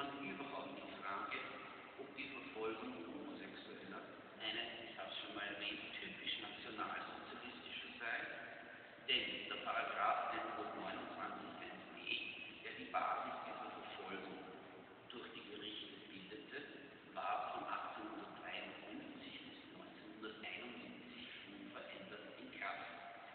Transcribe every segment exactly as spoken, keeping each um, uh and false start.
man überhaupt die Frage, ob die Verfolgung Homosexueller eine, ich habe es schon mal erwähnt, typisch nationalsozialistische sei. Denn der Paragraph hundertneunundzwanzig eins b, der die Basis dieser Verfolgung durch die Gerichte bildete, war von achtzehnhundertdreiundfünfzig bis neunzehnhunderteinundsiebzig unverändert in Kraft.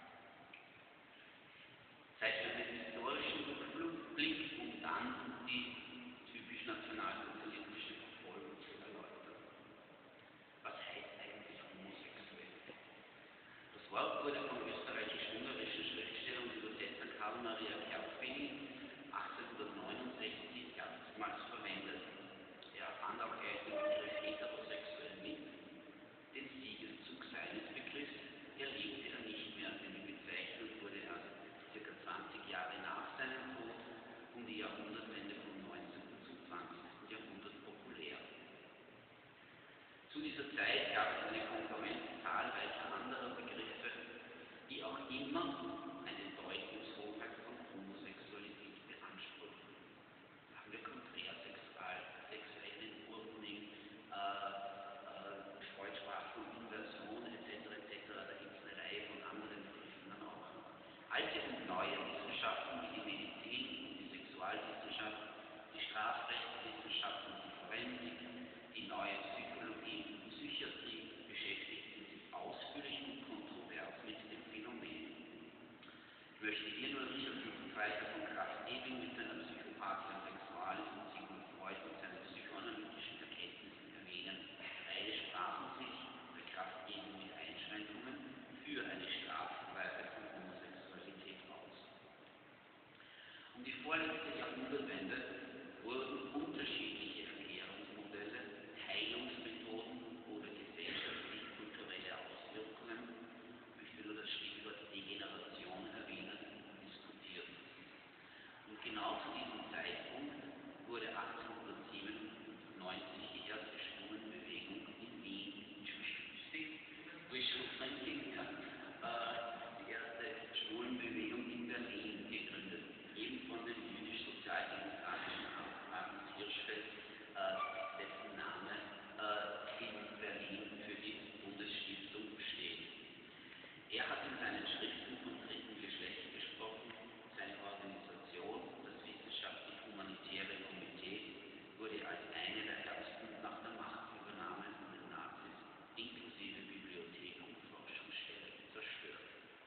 Seit einem historischen Rückblick, um dann die typisch nationalsozialistische Verfolgung zu erläutern. Was heißt eigentlich homosexuell? Das Wort wurde vom österreichisch-ungarischen Schriftsteller und Übersetzer Karl Maria Kerpfeni achtzehnhundertneunundsechzig erstmals verwendet. Er fand auch gleich den Begriff heterosexuell mit. Den Siegeszug seines Begriffs erlebte er nicht mehr, denn die Bezeichnung wurde erst ca. zwanzig Jahre nach seinem Tod um die Jahrhundertwende vom neunzehnten zum zwanzigsten Jahrhundert populär. Zu dieser Zeit gab es eine Konkurrenz zahlreicher anderer Begriffe, die auch immer eine Deutungshoheit von Homosexualität beanspruchen. Da haben wir konträrsexual, sexuelle Entwurzelung, äh, äh, Freudssprach von Inversion et cetera et cetera. Da gibt es eine Reihe von anderen Begriffen dann auch noch. Alte und neue Wissenschaften wie die Medizin und die Sexualwissenschaft, die Strafrechtswissenschaft und die Forensik, die neue Psychologie und Psychiatrie beschäftigten sich ausführlich und kontrovers mit dem Phänomen. Ich möchte hier nur Richard Lindenfreier von Krafft-Ebing mit seiner Psychopathia Sexualis und Sigmund Freud mit seinen psychoanalytischen Erkenntnissen erwähnen. Beide sprachen sich bei Krafft-Ebing mit Einschränkungen für eine Strafweise von Homosexualität aus. Um die vorletzte Jahrhundertwende wurden unterschiedliche Erklärungsmodelle, Heilungsmethoden oder gesellschaftlich-kulturelle Auswirkungen, ich möchte nur das Stichwort Degeneration erwähnen, diskutiert. Und genau zu diesem Zeitpunkt wurde achtzehnhundertsiebenundneunzig die erste Schwulenbewegung in Wien, Wishful Thinking, ja, äh, die erste Schwulenbewegung in Berlin gegründet, eben von dem jüdisch-sozialdemokratischen Hans Hirschfeld, äh, dessen Name äh, in Berlin für die Bundesstiftung steht. Er hat in seinen Schriften vom dritten Geschlecht gesprochen. Seine Organisation, das Wissenschaftlich-Humanitäre Komitee, wurde als eine der ersten nach der Machtübernahme von den Nazis inklusive Bibliothek und Forschungsstelle zerstört.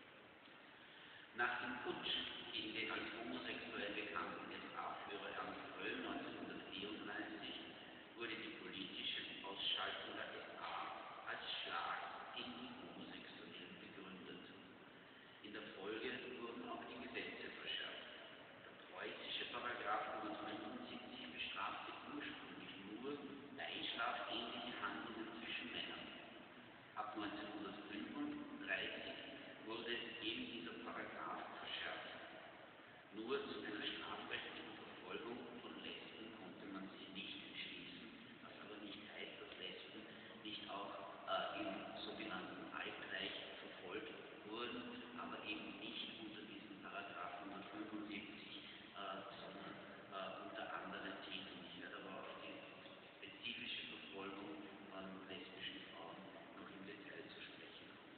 Nach dem Putsch gegen den als homosexuell bekannten S A-Führer Ernst Röhm neunzehnhundertvierunddreißig wurde die politische Ausschaltung der S A als Schlag gegen die Homosexuellen begründet. In der Folge wurden auch die Gesetze verschärft. Der preußische Paragraph hundertfünfundsiebzig bestrafte ursprünglich nur beischlafähnliche Handlungen zwischen Männern. Ab neunzehnhundertfünfunddreißig wurde eben dieser Paragraph verschärft. Nur zu einer strafrechtlichen Verfolgung von Lesben konnte man sie nicht entschließen, was aber nicht heißt, dass Lesben nicht auch äh, im sogenannten Altreich verfolgt wurden, aber eben nicht unter diesem Paragraph hundertfünfundsiebzig, äh, sondern äh, unter anderen Titeln. Ich werde aber auf die spezifische Verfolgung von lesbischen Frauen noch im Detail zu sprechen kommen.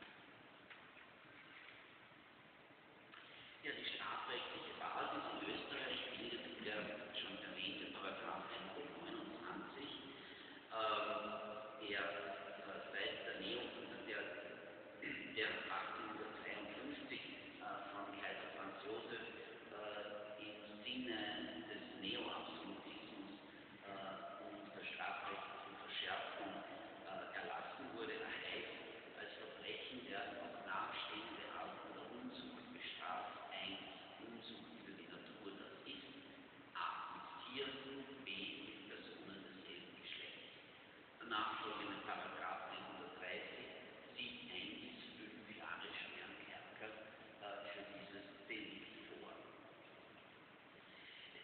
Ja, die strafrechtliche Basis in Österreich bildet der schon erwähnte Paragraph hundertneunundzwanzig, äh, der äh, seit der Neo, der, der achtzehnhundertzweiundfünfzig äh, von Kaiser Franz Josef äh, im Sinne des Neoabsolutismus äh, und der strafrechtlichen Verschärfung äh, erlassen wurde. Er heißt, als Verbrechen werden auch nachstehende Arten der Unzucht bestraft. eins. Unzucht über die Natur, das ist a. mit Tieren, b. mit Personen desselben Geschlechts. Der nachfolgende Paragraph hundertdreißig sieht ein bis fünf Jahre schweren Kerker äh, für dieses Delikt vor.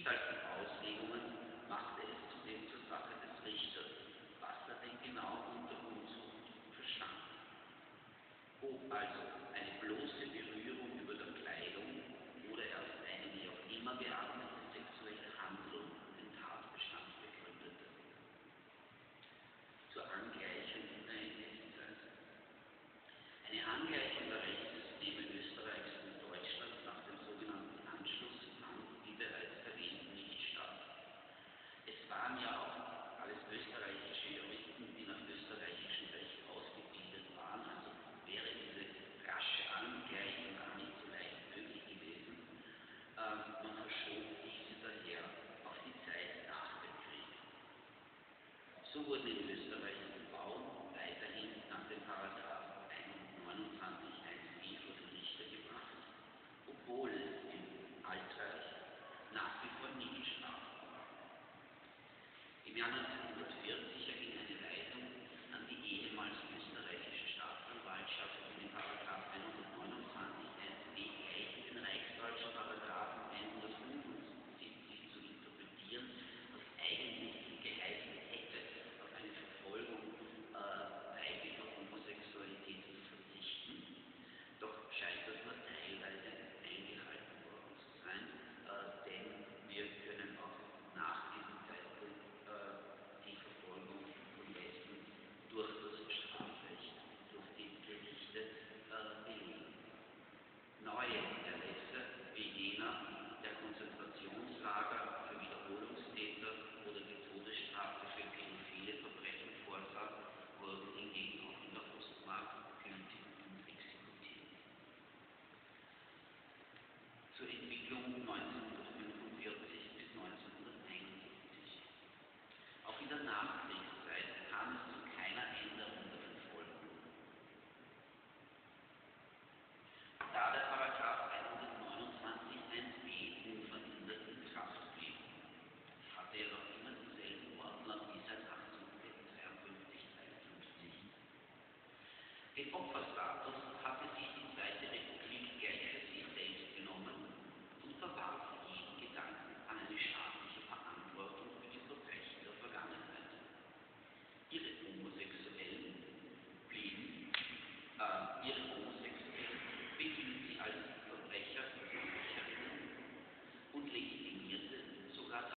vielgestaltigen Auslegungen machte es zudem zur Sache des Richters, was er denn genau unter Unzucht verstand. Ob also eine bloße Berührung über der Kleidung oder erst eine wie auch immer geartete sexuelle Handlung den Tatbestand begründete. Zur Angleichung der Erkenntnisweise. Eine Angleichung der Rechtssysteme Österreichs und Deutschlands nach dem sogenannten Anschluss fand, wie bereits erwähnt, nicht statt. Es waren ja auch alles österreichische Juristen, die nach österreichischem Recht ausgebildet waren, also wäre diese rasche Angleichung gar nicht so leicht möglich gewesen. Ähm, man verschob diese daher auf die Zeit nach dem Krieg. So wurden in Österreich die Bauern weiterhin nach dem Paragraph neunundzwanzig eins b vor den Richter gebracht, obwohl es im Altreich nach wie vor nicht strafbar war. Im Jahr